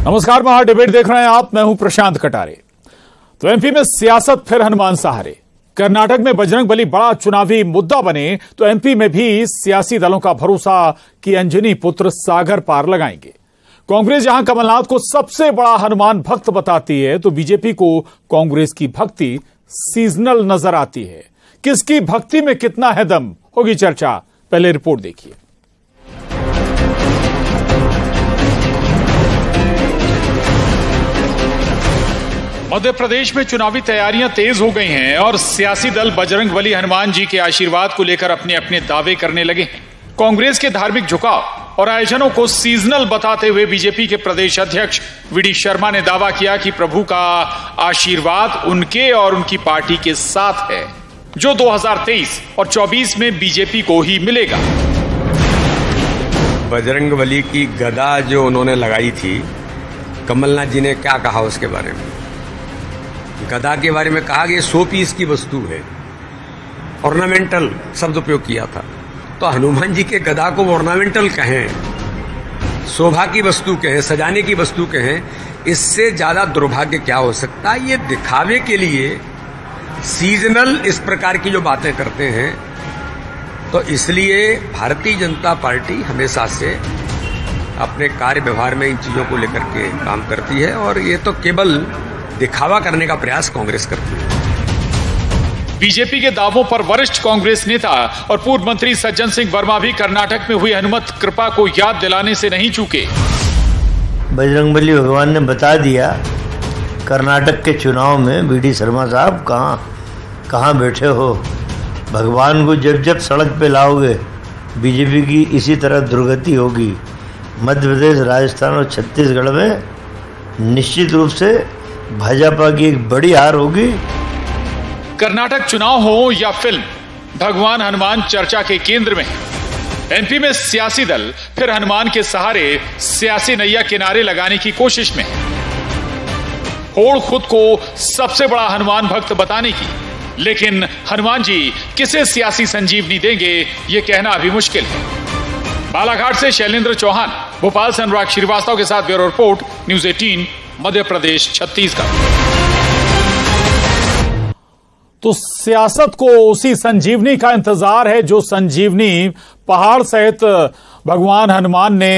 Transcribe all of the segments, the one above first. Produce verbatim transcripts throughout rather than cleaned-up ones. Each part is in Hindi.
नमस्कार, महा डिबेट देख रहे हैं आप। मैं हूं प्रशांत कटारे। तो एमपी में सियासत फिर हनुमान सहारे। कर्नाटक में बजरंगबली बड़ा चुनावी मुद्दा बने तो एमपी में भी सियासी दलों का भरोसा कि अंजनी पुत्र सागर पार लगाएंगे। कांग्रेस जहां कमलनाथ को सबसे बड़ा हनुमान भक्त बताती है तो बीजेपी को कांग्रेस की भक्ति सीजनल नजर आती है। किसकी भक्ति में कितना है दम, होगी चर्चा। पहले रिपोर्ट देखिए। मध्य प्रदेश में चुनावी तैयारियां तेज हो गई हैं और सियासी दल बजरंगबली हनुमान जी के आशीर्वाद को लेकर अपने अपने दावे करने लगे हैं। कांग्रेस के धार्मिक झुकाव और आयोजनों को सीजनल बताते हुए बीजेपी के प्रदेश अध्यक्ष वी शर्मा ने दावा किया कि प्रभु का आशीर्वाद उनके और उनकी पार्टी के साथ है, जो दो हज़ार तेईस और चौबीस में बीजेपी को ही मिलेगा। बजरंगबली की गदा जो उन्होंने लगाई थी, कमलनाथ जी ने क्या कहा उसके बारे में? गदा के बारे में कहा कि सौ पीस की वस्तु है, ऑर्नामेंटल शब्द उपयोग किया था। तो हनुमान जी के गदा को ऑर्नामेंटल कहें, शोभा की वस्तु कहें, सजाने की वस्तु कहें, इससे ज्यादा दुर्भाग्य क्या हो सकता है? ये दिखावे के लिए सीजनल इस प्रकार की जो बातें करते हैं। तो इसलिए भारतीय जनता पार्टी हमेशा से अपने कार्य व्यवहार में इन चीजों को लेकर के काम करती है और ये तो केवल दिखावा करने का प्रयास कांग्रेस करती है। बीजेपी के दावों पर वरिष्ठ कांग्रेस नेता और पूर्व मंत्री सज्जन सिंह वर्मा भी कर्नाटक में हुई हनुमत कृपा को याद दिलाने से नहीं चूके। बजरंगबली भगवान ने बता दिया कर्नाटक के चुनाव में, वी शर्मा साहब कहाँ कहाँ बैठे हो। भगवान को जब जब सड़क पे लाओगे बीजेपी की इसी तरह दुर्गति होगी। मध्य प्रदेश, राजस्थान और छत्तीसगढ़ में निश्चित रूप से भाजपा की एक बड़ी हार होगी। कर्नाटक चुनाव हो या फिल्म, भगवान हनुमान चर्चा के केंद्र में है। एमपी में सियासी दल फिर हनुमान के सहारे सियासी नैया किनारे लगाने की कोशिश में है। होड़ खुद को सबसे बड़ा हनुमान भक्त बताने की, लेकिन हनुमान जी किसे सियासी संजीवनी देंगे ये कहना अभी मुश्किल है। बालाघाट से शैलेंद्र चौहान, भोपाल से अनुराग श्रीवास्तव के साथ ब्यूरो रिपोर्ट, न्यूज अठारह, मध्य प्रदेश, छत्तीसगढ़। तो सियासत को उसी संजीवनी का इंतजार है जो संजीवनी पहाड़ सहित भगवान हनुमान ने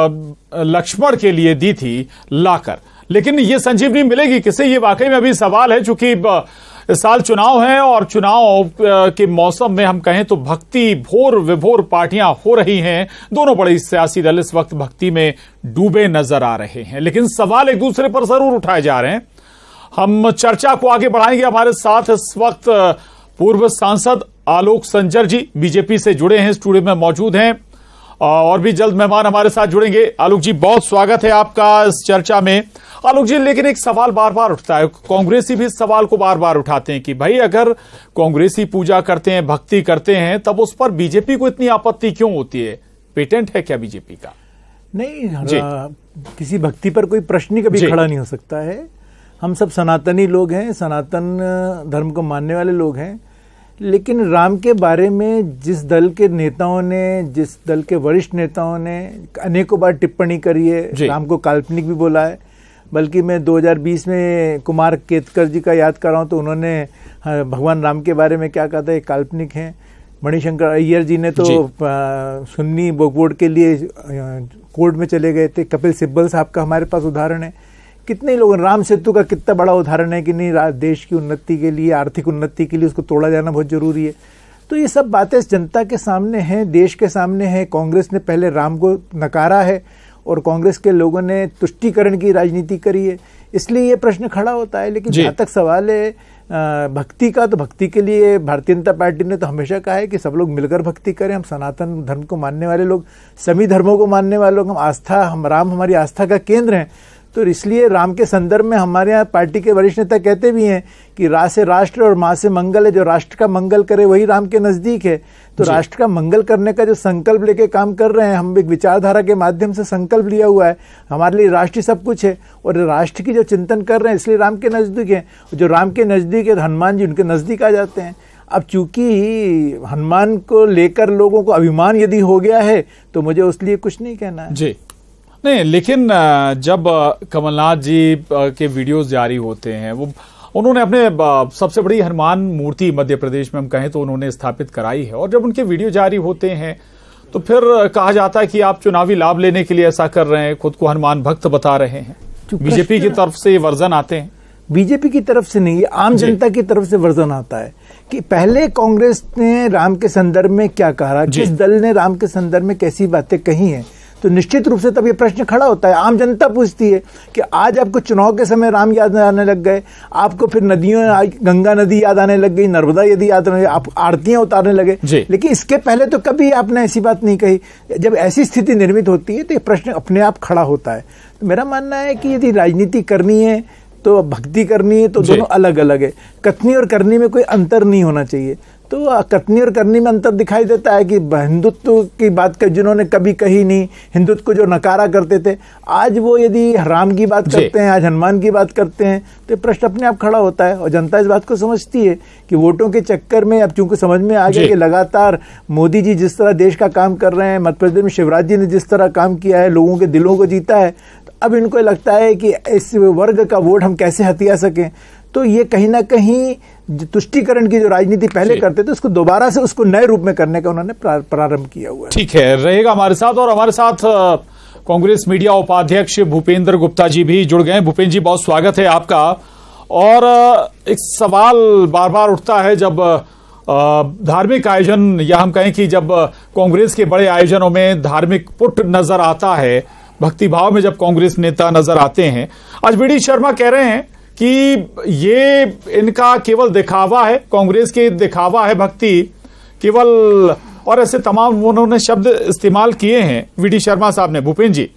लक्ष्मण के लिए दी थी लाकर। लेकिन ये संजीवनी मिलेगी किसे, ये वाकई में अभी सवाल है। चूंकि इस साल चुनाव है और चुनाव के मौसम में हम कहें तो भक्ति भोर विभोर पार्टियां हो रही हैं। दोनों बड़े सियासी दल इस वक्त भक्ति में डूबे नजर आ रहे हैं, लेकिन सवाल एक दूसरे पर जरूर उठाए जा रहे हैं। हम चर्चा को आगे बढ़ाएंगे। हमारे साथ इस वक्त पूर्व सांसद आलोक संजर जी बीजेपी से जुड़े हैं, स्टूडियो में मौजूद हैं और भी जल्द मेहमान हमारे साथ जुड़ेंगे। आलोक जी, बहुत स्वागत है आपका इस चर्चा में। आलोक जी, लेकिन एक सवाल बार बार उठता है, कांग्रेसी भी इस सवाल को बार बार उठाते हैं कि भाई अगर कांग्रेसी पूजा करते हैं, भक्ति करते हैं, तब उस पर बीजेपी को इतनी आपत्ति क्यों होती है? पेटेंट है क्या बीजेपी का? नहीं, किसी भक्ति पर कोई प्रश्न ही कभी खड़ा नहीं हो सकता है। हम सब सनातनी लोग हैं, सनातन धर्म को मानने वाले लोग हैं। लेकिन राम के बारे में जिस दल के नेताओं ने, जिस दल के वरिष्ठ नेताओं ने अनेकों बार टिप्पणी करी है, राम को काल्पनिक भी बोला है। बल्कि मैं दो हज़ार बीस में कुमार केतकर जी का याद कर रहा हूं तो उन्होंने भगवान राम के बारे में क्या कहा था, ये काल्पनिक है। मणिशंकर अय्यर जी ने तो सुन्नी बोर्ड के लिए कोर्ट में चले गए थे। कपिल सिब्बल साहब का हमारे पास उदाहरण है। कितने लोग, राम सेतु का कितना बड़ा उदाहरण है कि नहीं, देश की उन्नति के लिए, आर्थिक उन्नति के लिए उसको तोड़ा जाना बहुत जरूरी है। तो ये सब बातें जनता के सामने हैं, देश के सामने है। कांग्रेस ने पहले राम को नकारा है और कांग्रेस के लोगों ने तुष्टीकरण की राजनीति करी है, इसलिए ये प्रश्न खड़ा होता है। लेकिन जहां तक सवाल है भक्ति का, तो भक्ति के लिए भारतीय जनता पार्टी ने तो हमेशा कहा है कि सब लोग मिलकर भक्ति करें। हम सनातन धर्म को मानने वाले लोग, सभी धर्मों को मानने वाले लोग, हम आस्था, हम राम हमारी आस्था का केंद्र हैं। तो इसलिए राम के संदर्भ में हमारे यहाँ पार्टी के वरिष्ठ नेता कहते भी हैं कि रा से राष्ट्र और माँ से मंगल है। जो राष्ट्र का मंगल करे वही राम के नजदीक है। तो राष्ट्र का मंगल करने का जो संकल्प लेके काम कर रहे हैं, हम एक विचारधारा के माध्यम से संकल्प लिया हुआ है। हमारे लिए राष्ट्र सब कुछ है और राष्ट्र की जो चिंतन कर रहे हैं इसलिए राम के नजदीक है। जो राम के नजदीक है, हनुमान जी उनके नजदीक आ जाते हैं। अब चूंकि हनुमान को लेकर लोगों को अभिमान यदि हो गया है तो मुझे उस लिए कुछ नहीं कहना है। जी नहीं, लेकिन जब कमलनाथ जी के वीडियोस जारी होते हैं, वो उन्होंने अपने सबसे बड़ी हनुमान मूर्ति मध्य प्रदेश में हम कहें तो उन्होंने स्थापित कराई है, और जब उनके वीडियो जारी होते हैं तो फिर कहा जाता है कि आप चुनावी लाभ लेने के लिए ऐसा कर रहे हैं, खुद को हनुमान भक्त बता रहे हैं। बीजेपी की तरफ से ये वर्जन आते हैं। बीजेपी की तरफ से नहीं, आम जनता की तरफ से वर्जन आता है कि पहले कांग्रेस ने राम के संदर्भ में क्या कहा, किस दल ने राम के संदर्भ में कैसी बातें कही हैं, तो निश्चित रूप से तब ये प्रश्न खड़ा होता है। आम जनता पूछती है कि आज आपको चुनाव के समय राम याद आने लग गए, आपको फिर नदियों, गंगा नदी याद आने लग गई, नर्मदा यदि याद आने, आप आरतियां उतारने लगे, लेकिन इसके पहले तो कभी आपने ऐसी बात नहीं कही। जब ऐसी स्थिति निर्मित होती है तो ये प्रश्न अपने आप खड़ा होता है। तो मेरा मानना है कि यदि राजनीति करनी है तो भक्ति करनी है तो दोनों अलग अलग है। कथनी और करनी में कोई अंतर नहीं होना चाहिए। तो कथनी और करनी में अंतर दिखाई देता है कि हिंदुत्व की बात कर जिन्होंने कभी कही नहीं, हिंदुत्व को जो नकारा करते थे, आज वो यदि राम की बात करते हैं, आज हनुमान की बात करते हैं, तो प्रश्न अपने आप खड़ा होता है। और जनता इस बात को समझती है कि वोटों के चक्कर में अब चूंकि समझ में आ गया कि लगातार मोदी जी जिस तरह देश का काम कर रहे हैं, मध्य प्रदेश में शिवराज जी ने जिस तरह काम किया है, लोगों के दिलों को जीता है, तो अब इनको लगता है कि इस वर्ग का वोट हम कैसे हथिया सकें। तो ये कहीं ना कहीं तुष्टीकरण की जो राजनीति पहले करते थे उसको दोबारा से उसको नए रूप में करने का उन्होंने प्रारंभ किया हुआ है। ठीक है, रहेगा हमारे साथ। और हमारे साथ कांग्रेस मीडिया उपाध्यक्ष भूपेंद्र गुप्ता जी भी जुड़ गए। भूपेंद्र जी, बहुत स्वागत है आपका। और एक सवाल बार बार उठता है जब धार्मिक आयोजन, या हम कहें कि जब कांग्रेस के बड़े आयोजनों में धार्मिक पुट नजर आता है, भक्तिभाव में जब कांग्रेस नेता नजर आते हैं, आज बी डी शर्मा कह रहे हैं कि ये इनका केवल दिखावा है, कांग्रेस के दिखावा है भक्ति केवल, और ऐसे तमाम उन्होंने शब्द इस्तेमाल किए हैं वी डी शर्मा साहब ने। भूपेंद्र जी,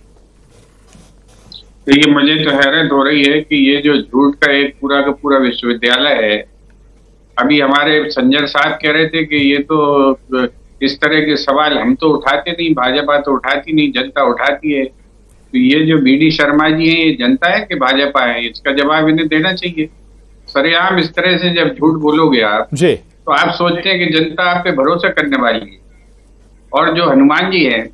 देखिए, मुझे तो हैरत हो रही है कि ये जो झूठ का एक पूरा का पूरा विश्वविद्यालय है। अभी हमारे संजय साहब कह रहे थे कि ये तो इस तरह के सवाल हम तो उठाते नहीं, भाजपा तो उठाती नहीं, जनता उठाती है। तो ये जो बी डी शर्मा जी हैं, ये जनता है कि भाजपा है, इसका जवाब इन्हें देना चाहिए। सरेआम इस तरह से जब झूठ बोलोगे आप जी, तो आप सोचते हैं कि जनता आप पे भरोसा करने वाली है। और जो हनुमान जी हैं,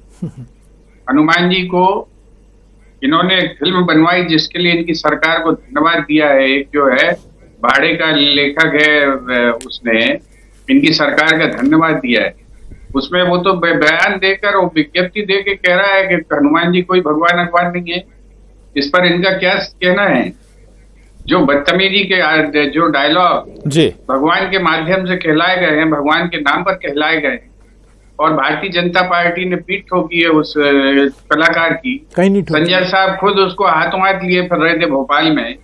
हनुमान जी को इन्होंने एक फिल्म बनवाई जिसके लिए इनकी सरकार को धन्यवाद दिया है। एक जो है भाड़े का लेखक है, उसने इनकी सरकार का धन्यवाद दिया है। उसमें वो तो बयान देकर और विज्ञप्ति दे के कह रहा है कि हनुमान जी कोई भगवान अखबार नहीं है। इस पर इनका क्या कहना है? जो बदतमीजी के जो डायलॉग जी भगवान के माध्यम से कहलाए गए हैं, भगवान के नाम पर कहलाए गए हैं, और भारतीय जनता पार्टी ने पीठ ठोकी है उस कलाकार की। संजय साहब खुद उसको हाथों हाथ लिए फिर रहे थे भोपाल में।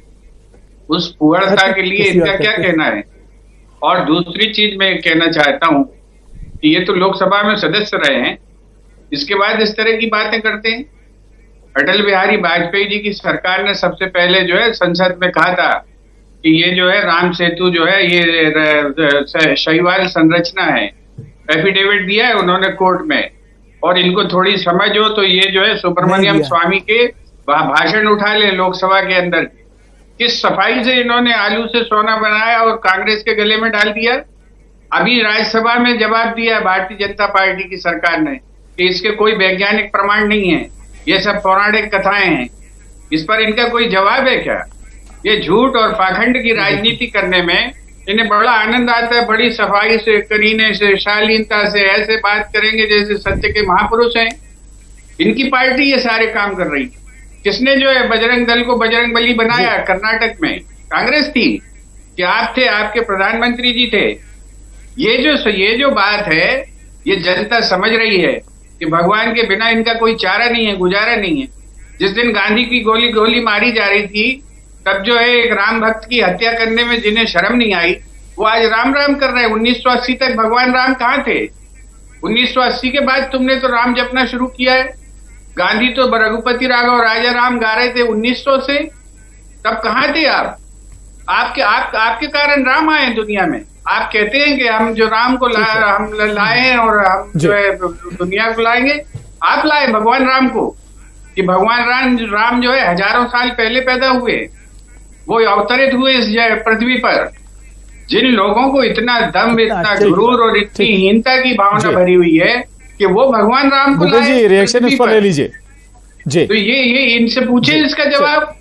उस पुअरता के लिए इनका क्या कहना है? और दूसरी चीज मैं कहना चाहता हूँ कि ये तो लोकसभा में सदस्य रहे हैं, इसके बाद इस तरह की बातें करते हैं। अटल बिहारी वाजपेयी जी की सरकार ने सबसे पहले जो है संसद में कहा था कि ये जो है राम सेतु जो है ये शैवाल संरचना है। एफिडेविट दिया है उन्होंने कोर्ट में, और इनको थोड़ी समझ हो तो ये जो है सुब्रमण्यम स्वामी के भाषण उठा ले लोकसभा के अंदर। किस सफाई से इन्होंने आलू से सोना बनाया और कांग्रेस के गले में डाल दिया। अभी राज्यसभा में जवाब दिया भारतीय जनता पार्टी की सरकार ने कि इसके कोई वैज्ञानिक प्रमाण नहीं है, ये सब पौराणिक कथाएं हैं। इस पर इनका कोई जवाब है क्या? ये झूठ और पाखंड की राजनीति करने में इन्हें बड़ा आनंद आता है। बड़ी सफाई से, करीने से, शालीनता से ऐसे बात करेंगे जैसे सत्य के महापुरुष हैं। इनकी पार्टी ये सारे काम कर रही। किसने जो है बजरंग दल को बजरंग बली बनाया? कर्नाटक में कांग्रेस थी कि आप थे, आपके प्रधानमंत्री जी थे। ये जो ये जो बात है ये जनता समझ रही है कि भगवान के बिना इनका कोई चारा नहीं है, गुजारा नहीं है। जिस दिन गांधी की गोली गोली मारी जा रही थी, तब जो है एक राम भक्त की हत्या करने में जिन्हें शर्म नहीं आई, वो आज राम राम कर रहे हैं। उन्नीस सौ अस्सी तक भगवान राम कहाँ थे? उन्नीस सौ अस्सी के बाद तुमने तो राम जपना शुरू किया है। गांधी तो रघुपति राघव राजा राम गा रहे थे उन्नीस सौ से, तब कहाँ थे आप? आपके आप, आपके कारण राम आए दुनिया में। आप कहते हैं कि हम जो राम को ला, हम लाए हैं और हम जो है दुनिया को लाएंगे। आप लाए भगवान राम को, कि भगवान राम राम जो है हजारों साल पहले पैदा हुए, वो अवतरित हुए इस पृथ्वी पर। जिन लोगों को इतना दम, इतना गुरूर और इतनी हीनता की भावना भरी हुई है कि वो भगवान राम को लाए। रिएक्शन इस पर ले लीजिए। जी। तो ये ये इनसे पूछे इसका जवाब।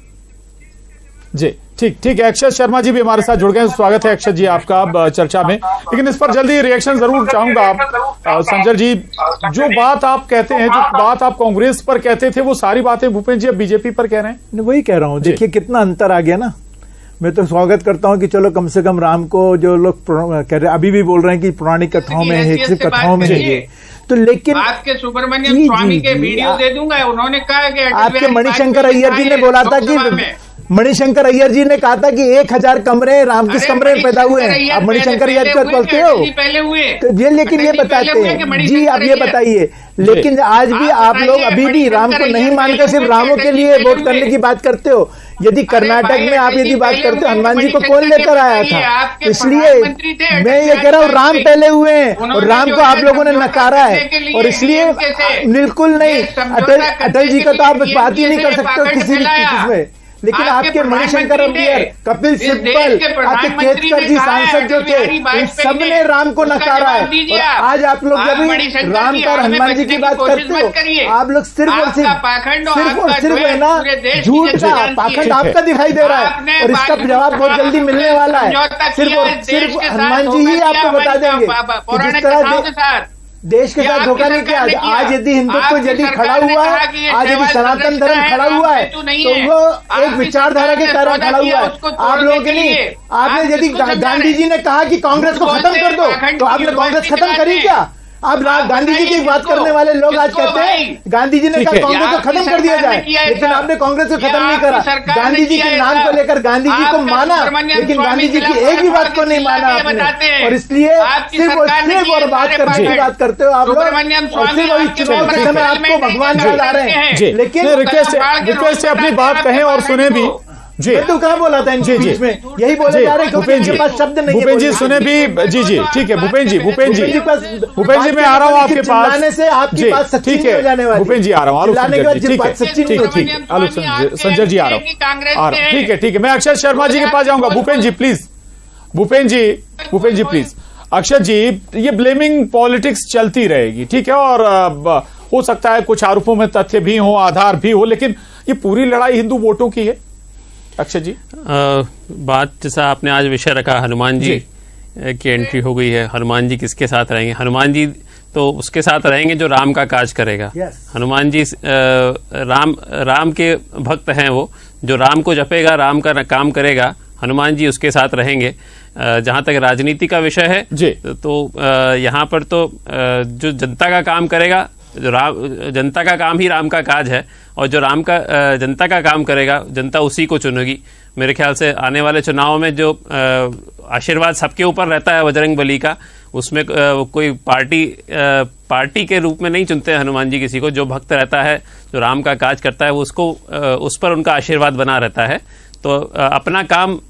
जी ठीक ठीक है। अक्षत शर्मा जी भी हमारे साथ जुड़ गए। स्वागत है अक्षत जी आपका चर्चा में, लेकिन इस पर जल्दी रिएक्शन जरूर चाहूंगा आप संजय जी। जो बात आप कहते हैं, जो बात आप कांग्रेस पर कहते थे, वो सारी बातें भूपेंद्र जी अब बीजेपी पर कह रहे हैं। वही कह रहा हूँ, देखिए कितना अंतर आ गया ना। मैं तो स्वागत करता हूं कि चलो कम से कम राम को जो लोग कह रहे अभी भी बोल रहे हैं कि पौराणिक कथाओं में है, सिर्फ कथाओं में है ये, तो लेकिन बात के सुब्रमण्यम स्वामी के वीडियो दे दूंगा। उन्होंने कहा कि आपके मणिशंकर अय्यर जी ने बोला था कि मणिशंकर अय्यर जी ने कहा था कि एक हजार कमरे रामकृष्ण कमरे में पैदा हुए हैं। आप मणिशंकर अय्यर को बोलते हो पहले हुए तो ये, लेकिन ये बताते हैं जी, आप ये बताइए। लेकिन आज भी आप लोग अभी भी राम को नहीं मानकर सिर्फ रामों के लिए वोट करने की बात करते हो। यदि कर्नाटक में आप यदि बात करते हो, हनुमान जी को कौन लेकर आया था? इसलिए मैं ये कह रहा हूँ राम पहले हुए हैं और राम को आप लोगों ने नकारा है, और इसलिए बिल्कुल नहीं। अटल अटल जी का तो आप बात ही नहीं कर सकते हो किसी भी चीज में। लेकिन आपके मणिशंकर अय्यर, कपिल सिब्बल, आपके केतकर जी सांसद जो थे, इन सबने राम को नकारा है। और आज आप लोग जब राम का और हनुमान जी की बात करते हो, आप लोग सिर्फ और सिर्फ सिर्फ और सिर्फ है ना झूठ का पाखंड आपका दिखाई दे रहा है, और इसका जवाब बहुत जल्दी मिलने वाला है। सिर्फ और सिर्फ हनुमान जी ही आपको बता देंगे कि जिस तरह देश के साथ धोखा नहीं किया। आज यदि हिंदुत्व यदि खड़ा हुआ है, आज यदि सनातन धर्म खड़ा हुआ है, तो वो एक विचारधारा के कारण खड़ा हुआ है, आप लोगों के लिए। आपने यदि गांधी जी ने कहा कि कांग्रेस को खत्म कर दो, तो आपने कांग्रेस खत्म करी क्या? आप गांधी जी की बात करने वाले लोग आज कहते हैं गांधी जी ने कहा कांग्रेस को खत्म कर दिया जाए, लेकिन आपने कांग्रेस को खत्म नहीं करा। गांधी जी के नाम को लेकर गांधी जी को माना, लेकिन गांधी जी की एक भी बात को नहीं माना आपने, और इसलिए सिर्फ और सिर्फ और बात करने की बात करते हो आप लोग, और सिर्फ अभी चुनाव के समय आपको भगवान याद आ रहे हैं। लेकिन रिक्वेस्ट रिक्वेस्ट है अपनी बात कहें और सुने भी। जी तो कहाँ बोला था जी जी में, यही बोले जा रहे हैं भूपेंद्र जी, पास शब्द नहीं है। भूपेंद्र जी सुने भी। जी जी ठीक है भूपेंद्र जी, भूपेंद्र जी भूपेंद्र जी मैं आ रहा हूँ आपके पास से आपकी बात सच्ची नहीं हो जाने वाली। भूपेंद्र जी आ रहा हूँ, ठीक है ठीक है आलोक संजय जी आ रहा हूँ, ठीक है ठीक है। मैं अक्षत शर्मा जी के पास जाऊंगा। Bhupendra ji please, Bhupendra ji Bhupendra ji please. अक्षत जी, ये ब्लेमिंग पॉलिटिक्स चलती रहेगी, ठीक है, और हो सकता है कुछ आरोपों में तथ्य भी हो, आधार भी हो, लेकिन ये पूरी लड़ाई हिंदू वोटों की है। अक्षय जी आ, बात जैसा आपने आज विषय रखा, हनुमान जी, जी की एंट्री हो गई है। हनुमान जी किसके साथ रहेंगे? हनुमान जी तो उसके साथ रहेंगे जो राम का काज करेगा। yes. हनुमान जी आ, राम राम के भक्त हैं, वो जो राम को जपेगा, राम का काम करेगा, हनुमान जी उसके साथ रहेंगे। जहां तक राजनीति का विषय है जी, तो यहाँ पर तो जो जनता का काम करेगा, जो राम जनता का काम ही राम का काज है, और जो राम का जनता का काम करेगा, जनता उसी को चुनेगी। मेरे ख्याल से आने वाले चुनाव में जो आशीर्वाद सबके ऊपर रहता है बजरंग बली का, उसमें कोई पार्टी पार्टी के रूप में नहीं चुनते हैं हनुमान जी किसी को। जो भक्त रहता है, जो राम का काज करता है, वो उसको उस पर उनका आशीर्वाद बना रहता है। तो अपना काम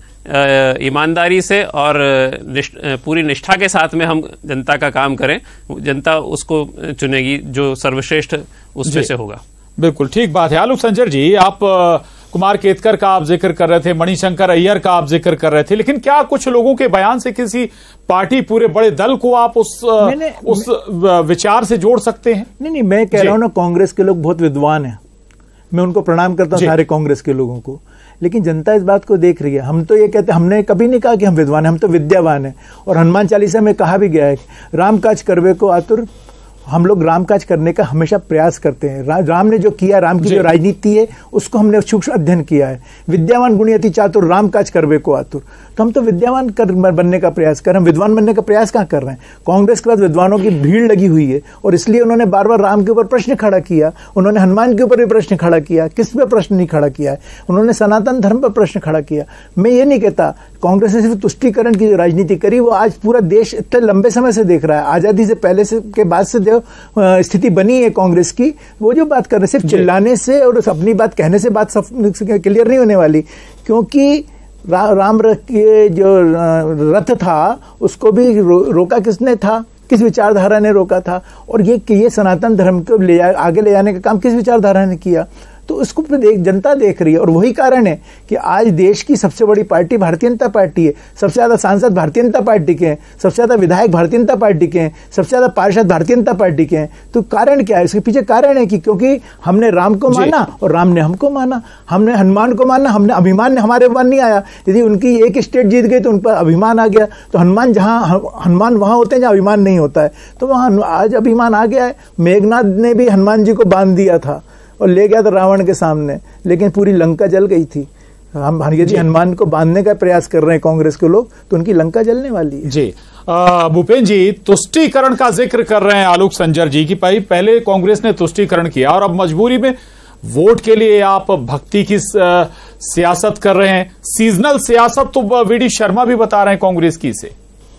ईमानदारी से और निष्ठ, पूरी निष्ठा के साथ में हम जनता का काम करें, जनता उसको चुनेगी जो सर्वश्रेष्ठ उसमें से होगा। बिल्कुल ठीक बात है। आलोक संजय जी, आप कुमार केतकर का आप जिक्र कर रहे थे, मणिशंकर अय्यर का आप जिक्र कर रहे थे, लेकिन क्या कुछ लोगों के बयान से किसी पार्टी, पूरे बड़े दल को आप उस उस विचार से जोड़ सकते हैं? नहीं नहीं, मैं कह रहा हूं ना, कांग्रेस के लोग बहुत विद्वान हैं, मैं उनको प्रणाम करता हूं, सारे कांग्रेस के लोगों को। लेकिन जनता इस बात को देख रही है। हम तो ये कहते, हमने कभी नहीं कहा कि हम विद्वान हैं, हम तो विद्यावान हैं। और हनुमान चालीसा में कहा भी गया है, राम काज करवे को आतुर। हम लोग राम काज करने का हमेशा प्रयास करते हैं। रा, राम ने जो किया, राम की जो राजनीति है, उसको हमने सूक्ष्म अध्ययन किया है। विद्यावान गुणी अति चातुर, राम काज करवे को आतुर। तो हम तो विद्यावान कर बनने का प्रयास कर रहे हैं, विद्वान बनने का प्रयास कहाँ कर रहे हैं? कांग्रेस के पास विद्वानों की भीड़ लगी हुई है, और इसलिए उन्होंने बार बार राम के ऊपर प्रश्न खड़ा किया, उन्होंने हनुमान के ऊपर भी प्रश्न खड़ा किया। किस पे प्रश्न नहीं खड़ा किया है? उन्होंने सनातन धर्म पर प्रश्न खड़ा किया। मैं ये नहीं कहता कांग्रेस ने सिर्फ तुष्टीकरण की जो राजनीति करी, वो आज पूरा देश इतने लंबे समय से देख रहा है। आजादी से पहले से के बाद से जो स्थिति बनी है कांग्रेस की, वो जो बात कर रहे, सिर्फ चिल्लाने से और अपनी बात कहने से बात क्लियर नहीं होने वाली। क्योंकि रा, राम के जो रथ था, उसको भी रो, रोका किसने था? किस विचारधारा ने रोका था? और ये ये सनातन धर्म को ले आगे ले जाने का काम किस विचारधारा ने किया? तो उसको देख, जनता देख रही है। और वही कारण है कि आज देश की सबसे बड़ी पार्टी भारतीय जनता पार्टी है, सबसे ज्यादा सांसद भारतीय जनता पार्टी के हैं, सबसे ज्यादा विधायक भारतीय जनता पार्टी के हैं, सबसे ज्यादा पार्षद भारतीय जनता पार्टी के हैं। तो कारण क्या है? इसके पीछे कारण है कि क्योंकि हमने राम को माना और राम ने हमको माना, हमने हनुमान को माना, हमने अभिमान ने हमारे ऊपर नहीं आया। यदि उनकी एक स्टेट जीत गई तो उन पर अभिमान आ गया। तो हनुमान जहां हनुमान वहां होते हैं जहां अभिमान नहीं होता है, तो वहां आज अभिमान आ गया है। मेघनाथ ने भी हनुमान जी को बांध दिया था और ले गया था रावण के सामने, लेकिन पूरी लंका जल गई थी। हम यदि हनुमान को बांधने का प्रयास कर रहे हैं कांग्रेस के लोग, तो उनकी लंका जलने वाली है। जी भूपेन जी, तुष्टीकरण का जिक्र कर रहे हैं आलोक संजर जी की भाई पहले कांग्रेस ने तुष्टीकरण किया और अब मजबूरी में वोट के लिए आप भक्ति की सियासत कर रहे हैं। सीजनल सियासत तो वीडी शर्मा भी बता रहे हैं कांग्रेस की से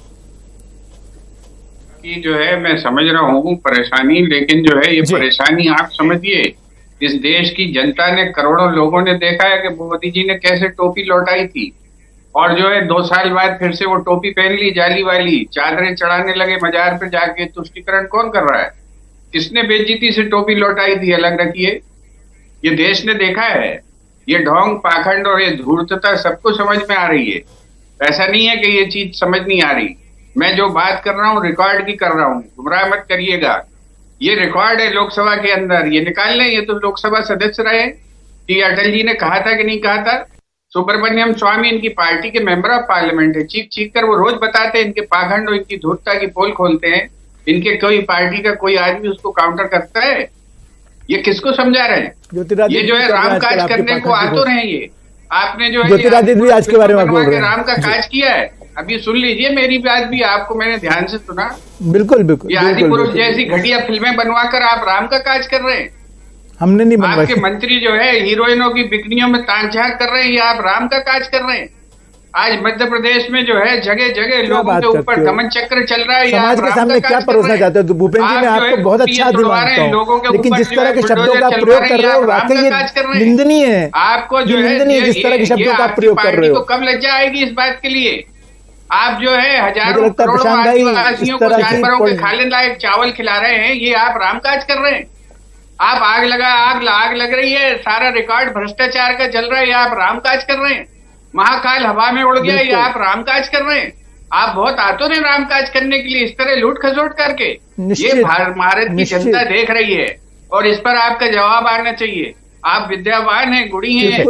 कि जो है मैं समझ रहा हूँ परेशानी, लेकिन जो है ये परेशानी आप समझिए, इस देश की जनता ने, करोड़ों लोगों ने देखा है कि मोदी जी ने कैसे टोपी लौटाई थी और जो है दो साल बाद फिर से वो टोपी पहन ली जाली वाली, चादरें चढ़ाने लगे मजार पे जाके। तुष्टीकरण कौन कर रहा है? किसने बेइज्जती से टोपी लौटाई थी अलग रखिए। ये देश ने देखा है। ये ढोंग पाखंड और ये धूर्तता सबको समझ में आ रही है। ऐसा नहीं है कि ये चीज समझ नहीं आ रही। मैं जो बात कर रहा हूँ रिकॉर्ड की कर रहा हूँ, गुमराह मत करिएगा। ये रिकॉर्ड है लोकसभा के अंदर, ये निकाल लें। ये तो लोकसभा सदस्य रहे कि अटल जी ने कहा था कि नहीं कहा था। सुब्रमण्यम स्वामी इनकी पार्टी के मेंबर ऑफ पार्लियामेंट है, चीख चीख कर वो रोज बताते हैं इनके पाखंड और इनकी धूर्तता की पोल खोलते हैं। इनके कोई पार्टी का कोई आदमी उसको काउंटर करता है? ये किसको समझा रहे हैं? ये जो है राम काज करने को आ तो रहे। ये आपने जो है भी आज के बारे में बोल रहे हैं, राम का काज किया है। अभी सुन लीजिए मेरी बात भी, आपको मैंने ध्यान से सुना। बिल्कुल बिल्कुल। ये आदि पुरुष जैसी घटिया फिल्में बनवाकर आप राम का काज कर रहे हैं। हमने नहीं बनवाई। आपके मंत्री जो है हीरोइनों की बिकनियों में ताक झांक कर रहे हैं, ये आप राम का काज कर रहे हैं। आज मध्य प्रदेश में जो है जगह जगह लोगों के ऊपर दमन चक्र चल रहा है। समाज के सामने क्या परोसना चाहते हो? तो भूपेन जी, मैं आपको बहुत अच्छा आदमी मानता हूँ, लेकिन जिस तरह के शब्दों का प्रयोग कर रहे हो वाकई ये निंदनीय है। आपको जो निंदनीय जिस तरह के शब्दों का प्रयोग कर रहे हो। कब लज्जा आएगी इस बात के लिए? आप जो है हजारों करोड़ों आदिवासियों को जानवरों के खाने लायक चावल खिला रहे हैं, ये आप रामकाज कर रहे हैं। आप आग लगा आग आग लग रही है, सारा रिकॉर्ड भ्रष्टाचार का चल रहा है, ये आप रामकाज कर रहे हैं। महाकाल हवा में उड़ गया, ये आप रामकाज कर रहे हैं। आप बहुत आतुर हैं रामकाज करने के लिए, इस तरह लूट खसोट करके। ये भारत की जनता देख रही है और इस पर आपका जवाब आना चाहिए। आप विद्यावान हैं, गुणी हैं,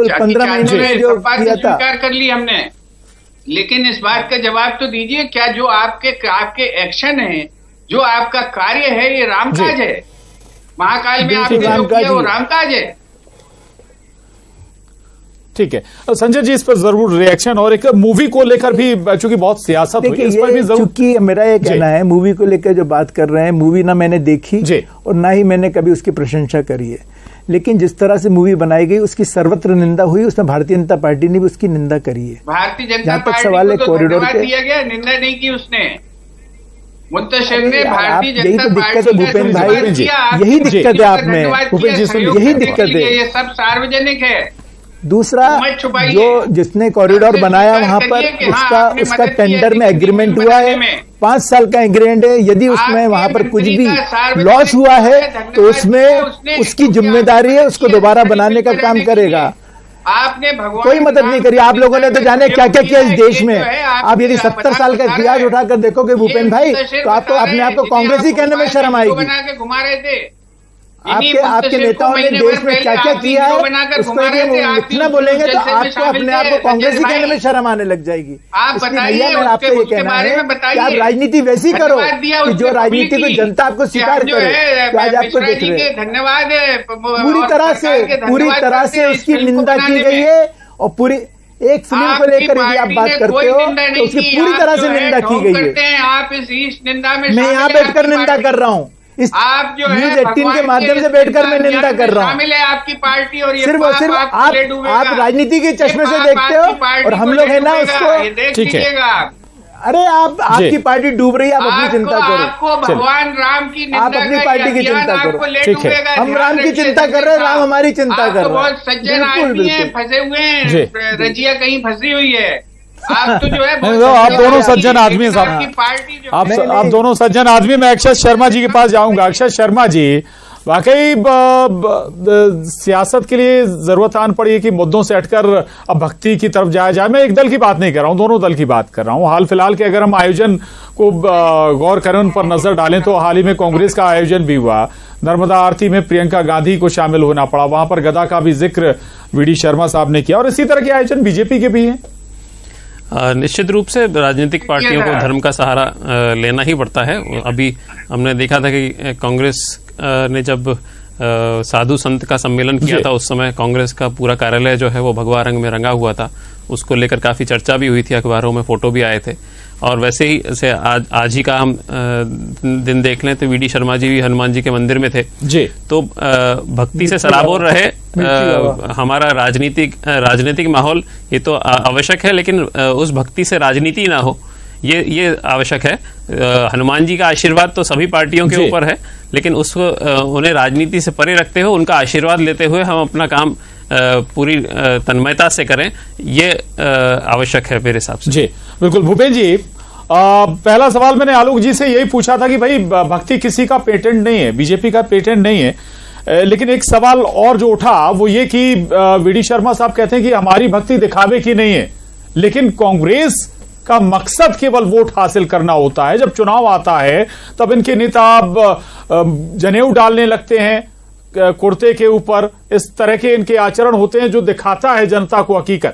स्वीकार कर ली हमने, लेकिन इस बात का जवाब तो दीजिए, क्या जो आपके आपके एक्शन है, जो आपका कार्य है, ये रामकाज है? महाकाल में आपने जो किया वो रामकाज है? ठीक है संजय जी, इस पर जरूर रिएक्शन। और एक मूवी को लेकर भी चूंकि बहुत सियासत हुई, इस पर भी जरूर। चूंकि मेरा ये कहना है, मूवी को लेकर जो बात कर रहे हैं, मूवी ना मैंने देखी और ना ही मैंने कभी उसकी प्रशंसा करी है, लेकिन जिस तरह से मूवी बनाई गई उसकी सर्वत्र निंदा हुई। उसमें भारतीय जनता पार्टी ने भी उसकी निंदा करी है। भारतीय जनता पार्टी सवाल है कॉरिडोर के दिया गया, निंदा नहीं की उसने। मुंतशिर ने भारतीय जनता पार्टी भूपेन भाई, यही दिक्कत है आप में भूपेन जी, यही दिक्कत है। ये सब सार्वजनिक है। दूसरा, जो जिसने कॉरिडोर बनाया वहां पर उसका उसका टेंडर में एग्रीमेंट हुआ है, पांच साल का एग्रीमेंट है। यदि उसमें वहां पर कुछ भी लॉस हुआ है तो उसमें उसकी जिम्मेदारी है, उसको दोबारा बनाने का काम करेगा। आपने भगवान कोई मदद नहीं करी। आप लोगों ने तो जाने क्या क्या किया इस देश में। आप यदि सत्तर साल का इतिहास उठाकर देखोगे भूपेन भाई, तो आपको अपने आप को कांग्रेस ही कहने में शर्म आएगी। घुमा रहे थे आपके आपके नेताओं ने देश में क्या क्या किया है, उसको इतना बोलेंगे तो आपको अपने आप को कांग्रेस ही कहने में शर्म आने लग जाएगी। भैया मैं आपको ये कहना है कि आप राजनीति वैसी करो कि जो राजनीति को जनता आपको स्वीकार करे। तो आज आपको देख रहे हैं, धन्यवाद। पूरी तरह से पूरी तरह से उसकी निंदा की गई है और पूरी एक फिल्म को लेकर यदि आप बात करते हो तो उसकी पूरी तरह से निंदा की गई है। आप इस निंदा में मैं यहाँ बैठकर निंदा कर रहा हूँ, इस आप जो न्यूज एटीन के माध्यम से बैठकर मैं निंदा कर रहा हूँ। शामिल है आपकी पार्टी और ये सिर्फ और सिर्फ आप आप राजनीति के चश्मे से देखते हो और हम लोग है ना उसको। ठीक है, अरे आप आपकी पार्टी डूब रही है, आप अपनी चिंता करो। आपको भगवान राम की निंदा, आप अपनी पार्टी की चिंता करो। ठीक है, हम राम की चिंता कर रहे हैं, राम हमारी चिंता कर रहे हैं। बहुत सज्जन आदमी हैं, फंसे हुए हैं, रजिया कहीं फंसी हुई है। आप तो जो है आप दोनों सज्जन आदमी साहब, आप आप दोनों सज्जन आदमी। मैं अक्षय शर्मा जी के पास जाऊंगा। अक्षय शर्मा जी, वाकई सियासत के लिए जरूरत आन पड़ी है कि मुद्दों से हटकर अब भक्ति की तरफ जाया जाए। मैं एक दल की बात नहीं कर रहा हूं, दोनों दल की बात कर रहा हूं। हाल फिलहाल के अगर हम आयोजन को गौर करें, उन पर नजर डालें तो हाल ही में कांग्रेस का आयोजन भी हुआ। नर्मदा आरती में प्रियंका गांधी को शामिल होना पड़ा, वहां पर गदा का भी जिक्र वी डी शर्मा साहब ने किया, और इसी तरह के आयोजन बीजेपी के भी हैं। निश्चित रूप से राजनीतिक पार्टियों को धर्म का सहारा लेना ही पड़ता है। अभी हमने देखा था कि कांग्रेस ने जब साधु संत का सम्मेलन किया था, उस समय कांग्रेस का पूरा कार्यालय जो है वो भगवा रंग में रंगा हुआ था। उसको लेकर काफी चर्चा भी हुई थी, अखबारों में फोटो भी आए थे। और वैसे ही से आज आज ही का हम दिन देख लें तो वी डी शर्मा जी भी हनुमान जी के मंदिर में थे जी। तो भक्ति से सराबोर रहे हमारा राजनीतिक राजनीतिक माहौल, ये तो आवश्यक है, लेकिन उस भक्ति से राजनीति ना हो, ये ये आवश्यक है। हनुमान जी का आशीर्वाद तो सभी पार्टियों के ऊपर है, लेकिन उसको उन्हें राजनीति से परे रखते हुए उनका आशीर्वाद लेते हुए हम अपना काम पूरी तन्मयता से करें, ये आवश्यक है मेरे हिसाब से। जी बिल्कुल। भूपेन जी, आ, पहला सवाल मैंने आलोक जी से यही पूछा था कि भाई भक्ति किसी का पेटेंट नहीं है, बीजेपी का पेटेंट नहीं है, लेकिन एक सवाल और जो उठा वो ये कि वी डी शर्मा साहब कहते हैं कि हमारी भक्ति दिखावे की नहीं है, लेकिन कांग्रेस का मकसद केवल वोट हासिल करना होता है। जब चुनाव आता है तब इनके नेता जनेऊ डालने लगते हैं कुर्ते के ऊपर, इस तरह के इनके आचरण होते हैं जो दिखाता है जनता को हकीकत।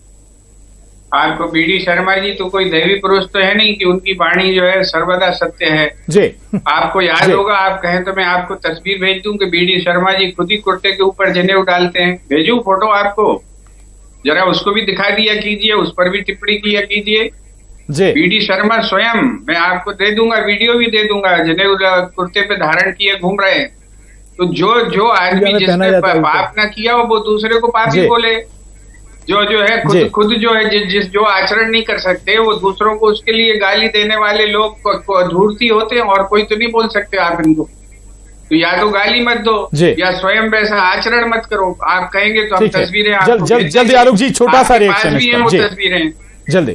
आपको बी डी शर्मा जी तो कोई दैवी पुरुष तो है नहीं कि उनकी वाणी जो है सर्वदा सत्य है जी। आपको याद होगा, आप कहें तो मैं आपको तस्वीर भेज दूं कि बी डी शर्मा जी खुद ही कुर्ते के ऊपर जनेऊ डालते हैं। भेजूं फोटो आपको, जरा उसको भी दिखा दिया कीजिए, उस पर भी टिप्पणी किया कीजिए जी। बी डी शर्मा स्वयं, मैं आपको दे दूंगा, वीडियो भी दे दूंगा, जनेऊ कुर्ते पे धारण किए घूम रहे हैं। तो जो जो आदमी जिसने पाप ना किया हो वो दूसरे को पापी बोले, जो जो है खुद खुद जो है जिस जिस जो आचरण नहीं कर सकते वो दूसरों को उसके लिए गाली देने वाले लोग धूर्ती होते हैं, और कोई तो नहीं बोल सकते आप इनको। तो या तो गाली मत दो या स्वयं वैसा आचरण मत करो। आप कहेंगे तो हम तस्वीरें जल्द जल्द जल्दी आलोक जी छोटा सा रिएक्शन तस्वीरें जल्दी।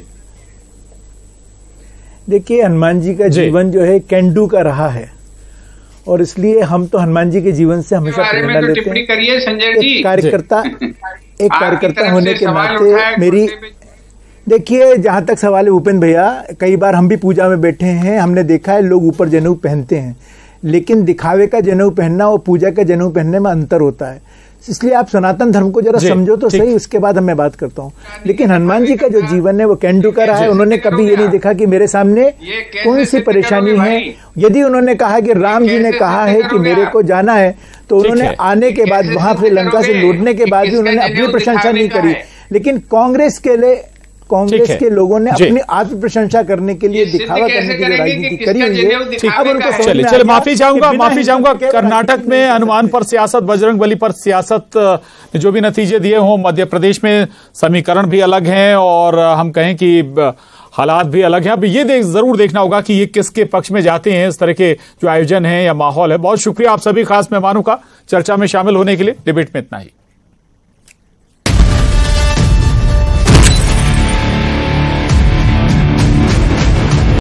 देखिए, हनुमान जी का जीवन जो है कैंडू का रहा है, और इसलिए हम तो हनुमान जी के जीवन से हमेशा प्रेरणा तो लेते हैं। करिए संजय जी। एक कार्यकर्ता एक कार्यकर्ता होने के नाते मेरी, देखिए जहां तक सवाल है भूपेन भैया, कई बार हम भी पूजा में बैठे हैं, हमने देखा है लोग ऊपर जनेऊ पहनते हैं, लेकिन दिखावे का जनेऊ पहनना और पूजा का जनेऊ पहनने में अंतर होता है। इसलिए आप सनातन धर्म को जरा समझो तो सही, उसके बाद मैं बात करता हूँ। लेकिन हनुमान जी का जो जीवन है वो कैंडू का रहा है। उन्होंने कभी ये नहीं देखा कि मेरे सामने कौन सी परेशानी है। यदि उन्होंने कहा कि राम जी ने कहा है कि मेरे को जाना है, तो उन्होंने आने के बाद वहां से लंका से लौटने के बाद भी उन्होंने अपनी प्रशंसा नहीं करी, लेकिन कांग्रेस के लिए कांग्रेस के लोगों ने अपनी आत्म प्रशंसा करने के लिए, दिखावा करने के लिए राजनीति करी हुई है। अब उनको चलिए चलिए माफी चाहूंगा माफी चाहूंगा कर्नाटक में हनुमान पर सियासत, बजरंग बली पर सियासत ने जो भी नतीजे दिए हों, मध्य प्रदेश में समीकरण भी अलग हैं और हम कहें कि हालात भी अलग हैं। अब ये देख जरूर देखना होगा कि ये किसके पक्ष में जाते हैं, इस तरह के जो आयोजन है या माहौल है। बहुत शुक्रिया आप सभी खास मेहमानों का चर्चा में शामिल होने के लिए। डिबेट में इतना ही।